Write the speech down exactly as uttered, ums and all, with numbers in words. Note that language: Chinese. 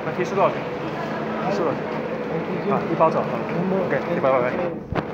那提示多少钱？提示多少钱？啊，一包走。OK，拜拜拜拜。